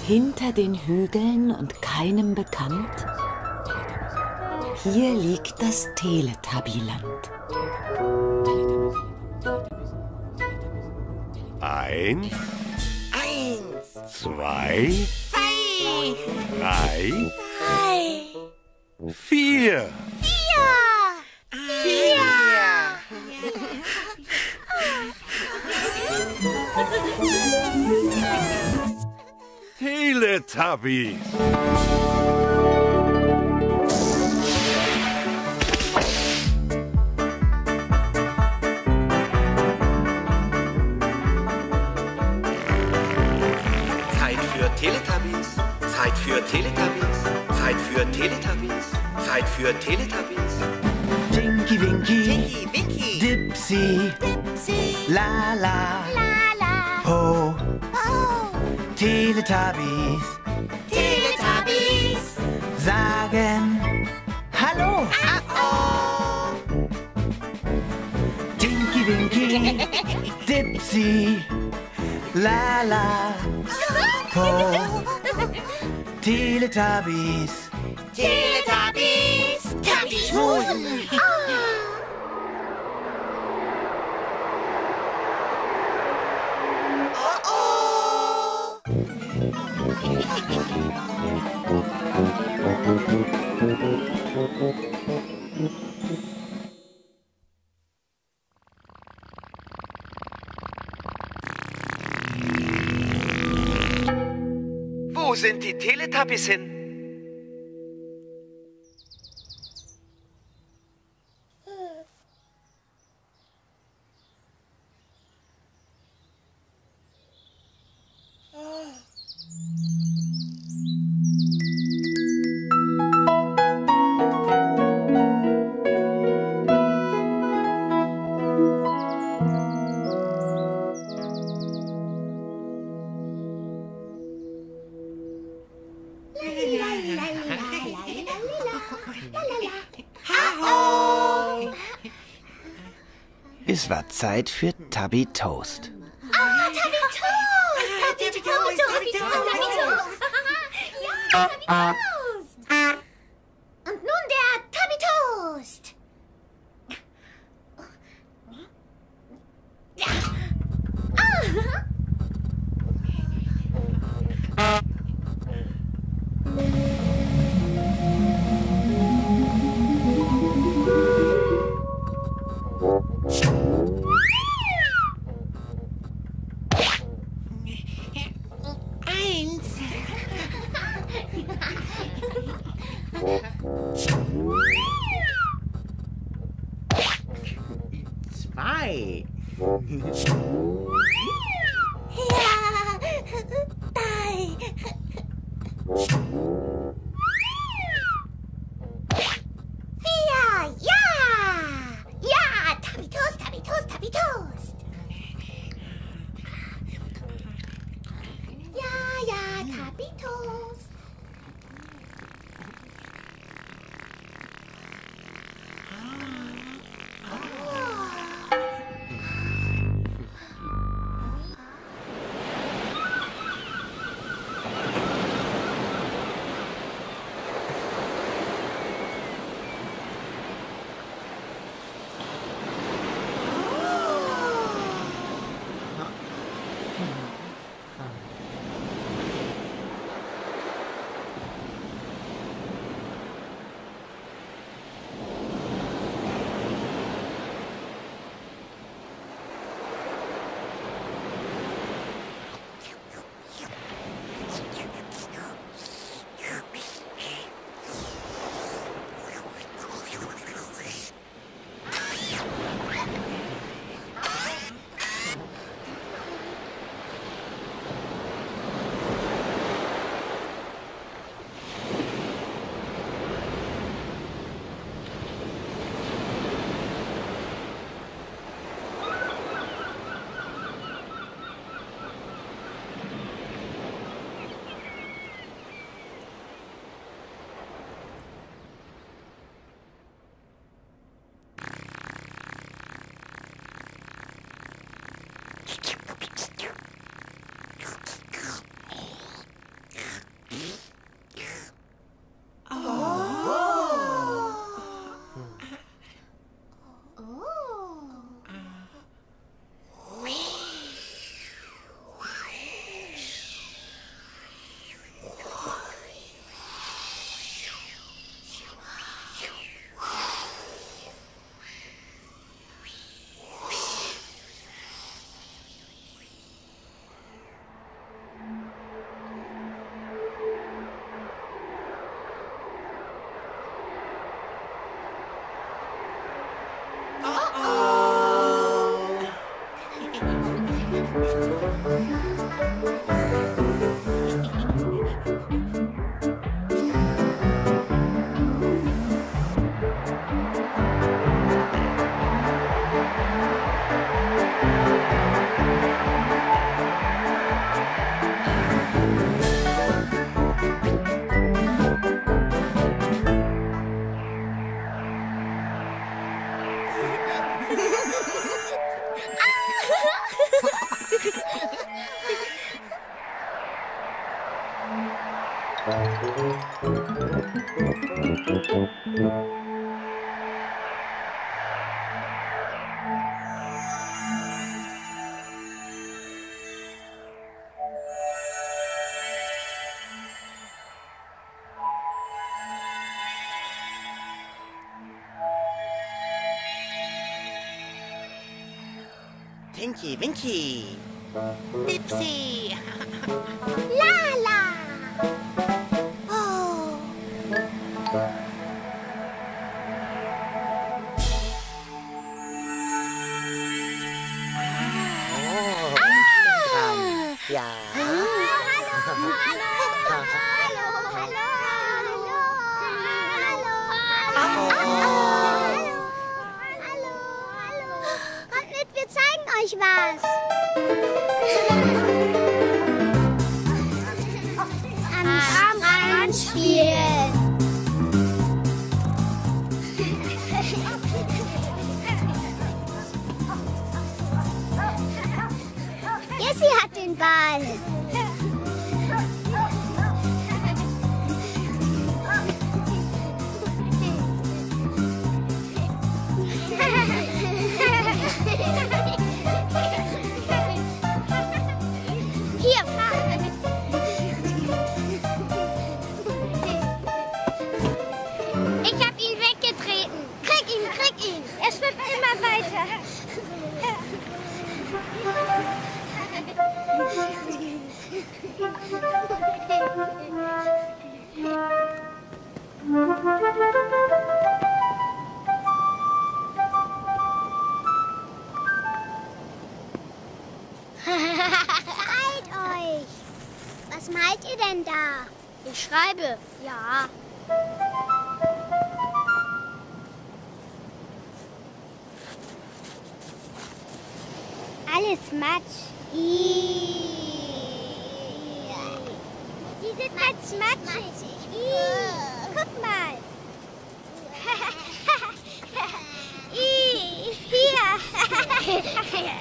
Hinter den Hügeln und keinem bekannt, hier liegt das Teletubbyland. 1, 2, 3, 4. Teletubbies. Zeit für Teletubbies, Zeit für Teletubbies, Zeit für Teletubbies, Zeit für Teletubbies. Tinky Winky, Tinky, Winky, Dipsy, Dipsy, Lala, Lala, Ho, oh, Teletubbies Teletubbies, sagen Hallo. oh, Tinky Winky, Dipsy, Lala, Ho, Teletubbies. Teletubbies, Tubbies Musen. Oh, oh. Wo sind die Teletubbies hin? Es war Zeit für Tubby Toast. Tubby Toast! Tubby Toast! Tubby Toast! Tubby Toast! Ja, Tubby Toast! Und nun der Tubby Toast! Ja. Zwei. Ja, drei. Vier, ja! Ja, Tubby Toast, Tubby Toast, Tubby Toast. Ja, Tubby Toast. Tinky Winky. Dipsy. Lala. Oh. Ja. Kommt mit, wir zeigen euch was. Am Strand spielen. Jessie hat den Ball. Hier, ich hab ihn weggetreten. Krieg ihn. Er schwimmt immer weiter. Halt euch! Was malt ihr denn da? Ich schreibe. Ja. Alles Matsch. Die sind matschig. Guck mal. Hier.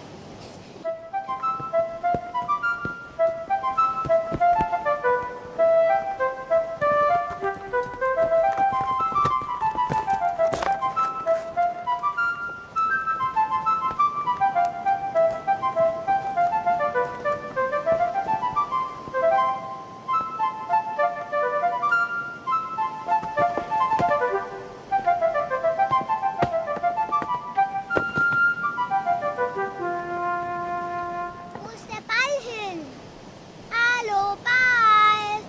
Wo ist der Ball hin? Hallo, Ball.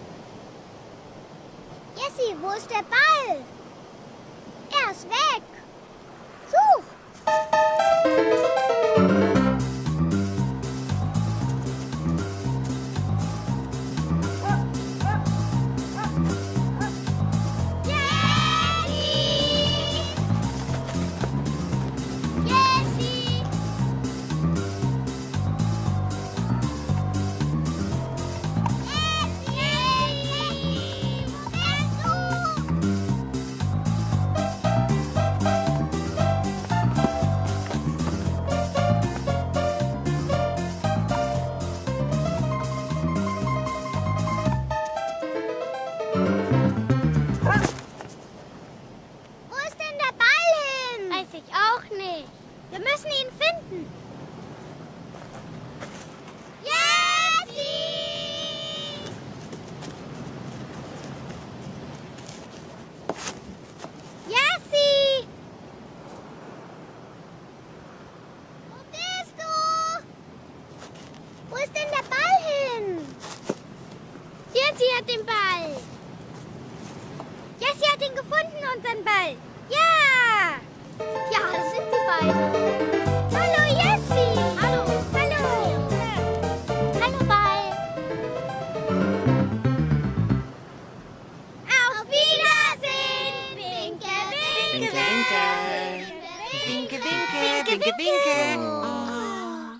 Jessie, wo ist der Ball? Er ist weg. Such. Jessie! Wo ist denn der Ball hin? Weiß ich auch nicht. Wir müssen ihn finden. Jessie! Jessie! Wo bist du? Wo ist denn der Ball hin? Jessie hat den Ball. Jessie hat ihn gefunden, unseren Ball. Ja! Ja, das sind die beiden. Hallo, Jessie. Hallo. Hallo.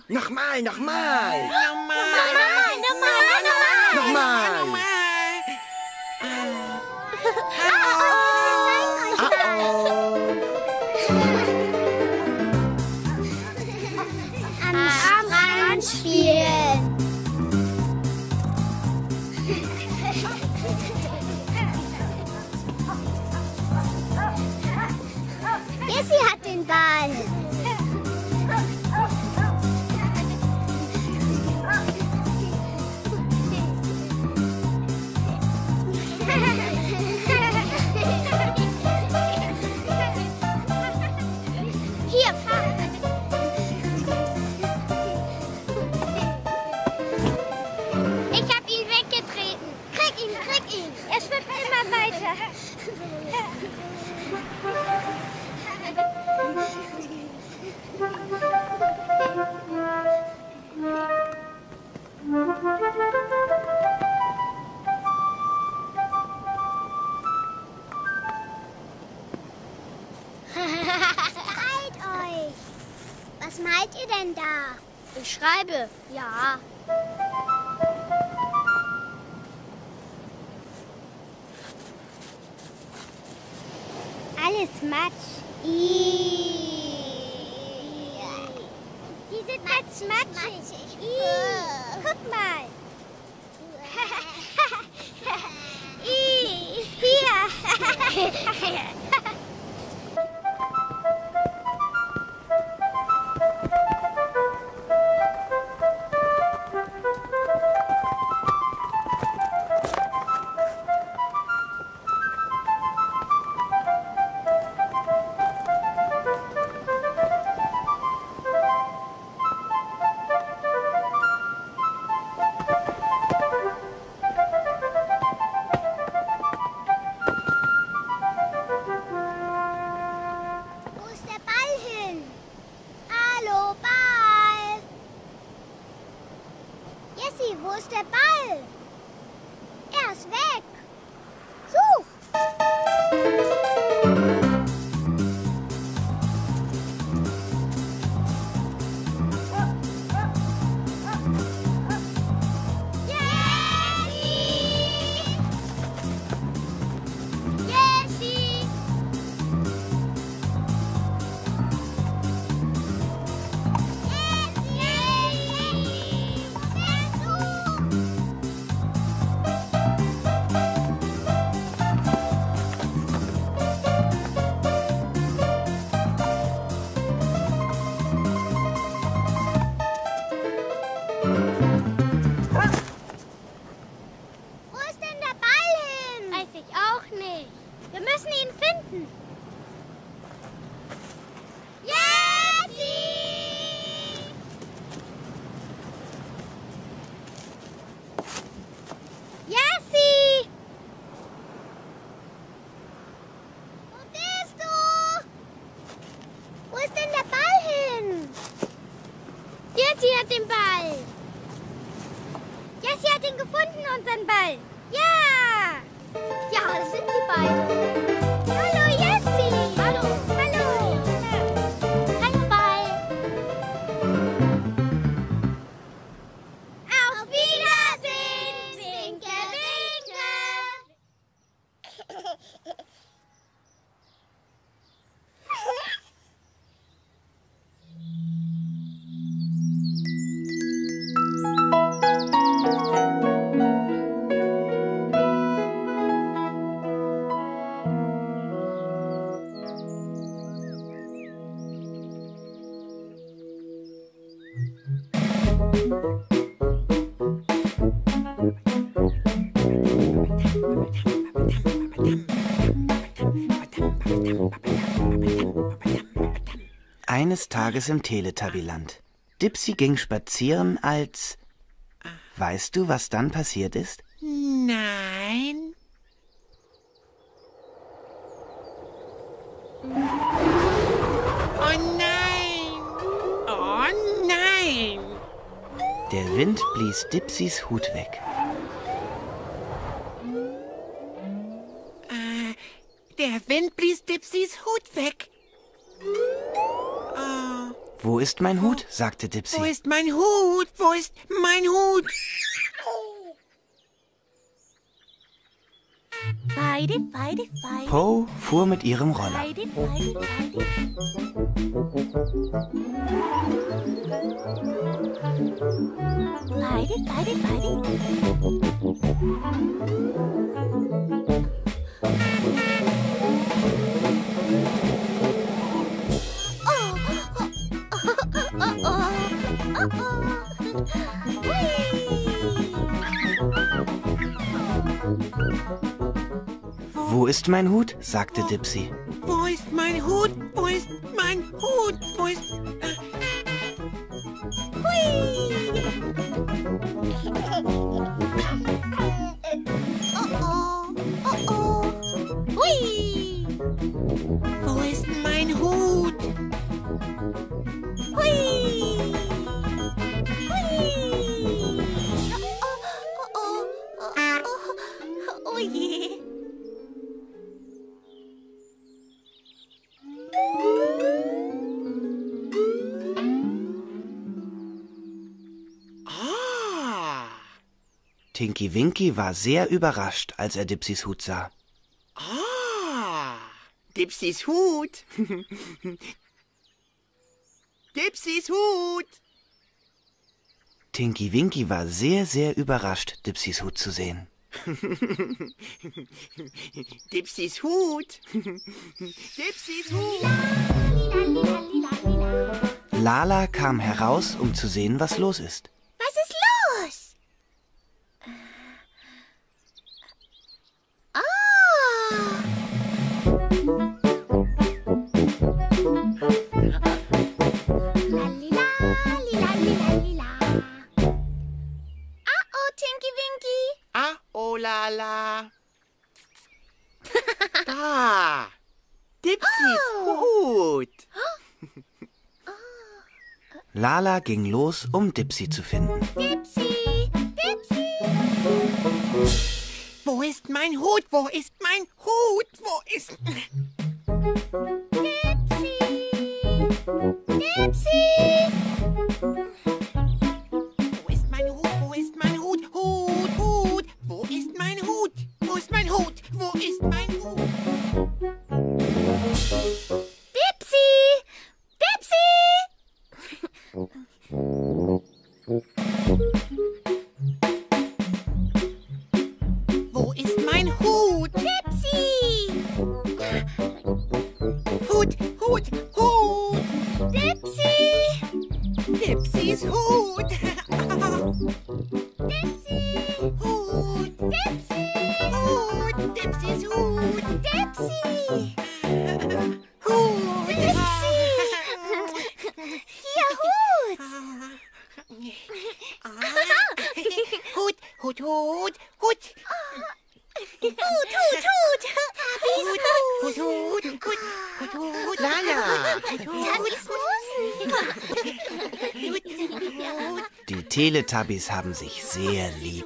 Nochmal. Nochmal. Am Strand spielen. Jessie hat den Ball. Hier, fang. Ich hab ihn weggetreten. Krieg ihn. Er schwimmt immer weiter. Halt euch! Was malt ihr denn da? Ich schreibe. Ja. Alles Matsch. Die sind matschig. Guck mal. Hier. Wo ist der Ball hin? Hallo, Ball. Jessie, wo ist der Ball? Er ist weg. Such. Jessie! Wo ist denn der Ball hin? Weiß ich auch nicht. Wir müssen ihn finden. Jessie! Jessie! Wo bist du? Wo ist denn der Ball hin? Jessie hat den Ball. Jessie hat ihn gefunden, unseren Ball. Ja! Ja, das sind die beiden. Hallo, Jessie! Hallo! Hallo, Ball! Auf Wiedersehen! Winke, winke! Eines Tages im Teletubbyland. Dipsy ging spazieren, als... Weißt du, was dann passiert ist? Nein. Oh nein. Oh nein. Der Wind blies Dipsys Hut weg. Der Wind blies Dipsys Hut weg. Wo ist mein Hut? Sagte Wo Dipsy. ist mein Hut? Wo ist mein Hut? Feide, Feide, Feide. Poe fuhr mit ihrem Roller. Feide, Feide, Feide. Feide, Feide, Feide. Wo ist mein Hut? Sagte Dipsy. Wo ist mein Hut? Wo ist mein Hut? Wo ist... Hui! Wo ist mein Hut? Hui! Oh je. Ah! Tinky Winky war sehr überrascht, als er Dipsys Hut sah. Ah! Dipsys Hut! Dipsys Hut! Tinky Winky war sehr, sehr überrascht, Dipsys Hut zu sehen. Dipsys Hut! Dipsys Hut! Lala kam heraus, um zu sehen, was los ist. Was ist los? Tinky Winky. Ah, oh la la. Da! Dipsys Hut! Lala ging los, um Dipsy zu finden. Dipsy, Dipsy. Wo ist mein Hut? Wo ist mein Hut? Wo ist... Dipsy. Dipsy. Wo ist mein Hut? Wo ist mein Hut? Hut, Hut! Wo ist mein Hut? Wo ist mein Hut? Wo ist mein Hut? Dipsy. Dipsy. Wo ist mein Hut? Dipsy. Hut, Hut, Hut! Dipsy. Dipsys Hut! Dipsy. Hut! Dipsy. Hut! Dipsys Hut! Dipsy. Hut! Dipsy. Hier, Hut. Hut, Hut, Hut, Hut! Hut, Hut, Hut. Hut, Hut, Hut, Hut, Hut, Hut! Lala! Die Teletubbies haben sich sehr lieb.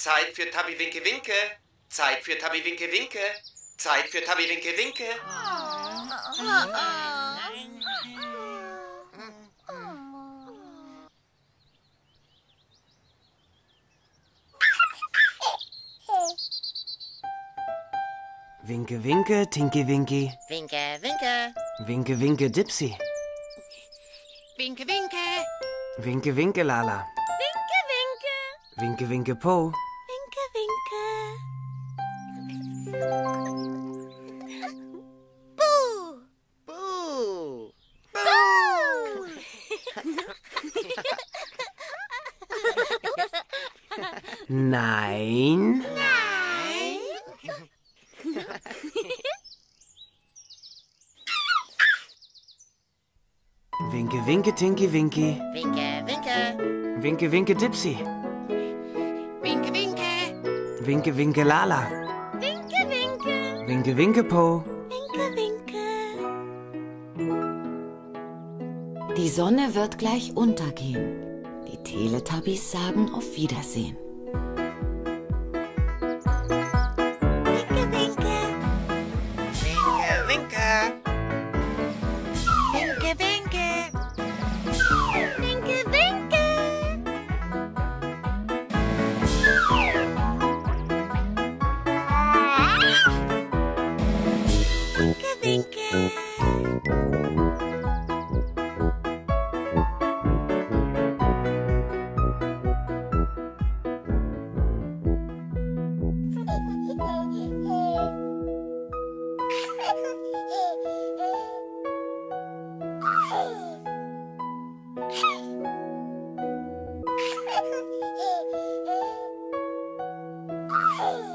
Zeit für Tabi Winke Winke. Zeit für Tabi Winke Winke. Zeit für Tabi Winke Winke. Winke, winke, Tinky Winky. Winke, winke. Winke, winke, Dipsy. Winke, winke. Winke, winke, Lala. Winke, winke. Winke, winke, Po. Winke, winke. Buh. Buh. Buh. Nein. Winke, winke, Tinky Winky. Winke, winke. Winke, winke, Dipsy. Winke, winke. Winke, winke, Lala. Winke, winke. Winke, winke, Po. Winke, winke. Die Sonne wird gleich untergehen. Die Teletubbies sagen auf Wiedersehen. Winke, winke. Winke, winke. Winke, winke. Winke, winke. Winke, winke. Oh.